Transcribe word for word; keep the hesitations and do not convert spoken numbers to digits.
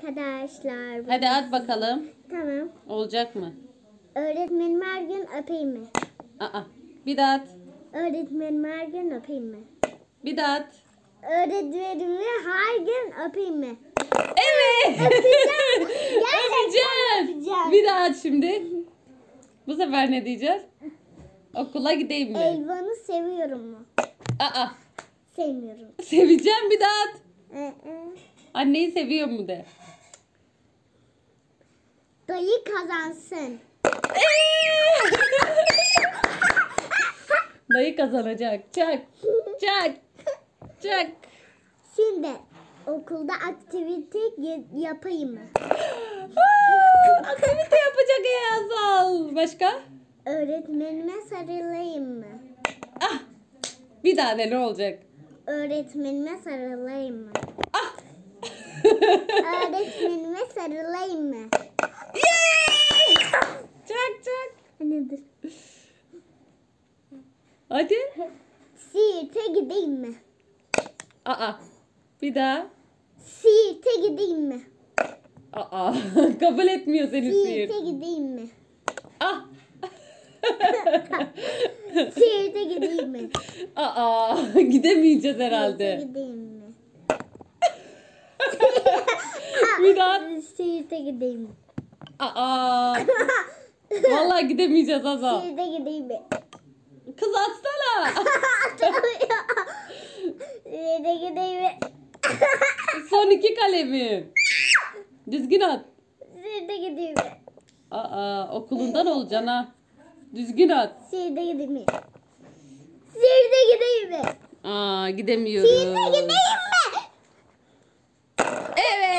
arkadaşlar. Hadi at bakalım. Tamam. Olacak mı? Öğretmenim her gün öpeyim mi? Aa, bir daha at. Öğretmenim her gün öpeyim mi? Bir daha at. Öğretmenimi her gün öpeyim mi? Evet. Öpeceğim. Gerçekten Öpeceğim. öpeceğim. Bir daha at şimdi. Bu sefer ne diyeceğiz? Okula gideyim mi? Elvan'ı seviyorum mu? Aa, Sevmiyorum. seveceğim, bir daha at. Ee, Anneyi seviyor mu de. Dayı kazansın. Dayı kazanacak. Çak. Çak. Çak. Şimdi okulda aktivite y- yapayım mı? Aa, aktivite yapacak Eyazal. Başka? Öğretmenime sarılayım mı? Ah. Bir daha ne olacak? Öğretmenime sarılayım mı? Ah. Öğretmenime sarılayım mı? Yeah! Çak çak. Nedir? Hadi. Siirt'e gideyim mi? Aa. Bir daha. Siirt'e gideyim mi? Aa. Kabul etmiyor seni Siirt. Siirt'e gideyim mi? Ah. Siirt'e gideyim mi? Aa. Gidemeyeceğiz Siirt'e herhalde. gideyim mi? Bir daha. Siirt'e gideyim mi? Aa. Vallahi gidemeyeceğiz Azal. Siirt'e gideyim mi? Kız atsana. Siirt'e gideyim mi? Son iki kalemim. Düzgün at. Siirt'e gideyim mi? Aa, okulundan olacaksın ha. Düzgün at. Siirt'e gideyim mi? Siirt'e gideyim mi? Aa, gidemiyoruz. Siirt'e gideyim mi? Evet.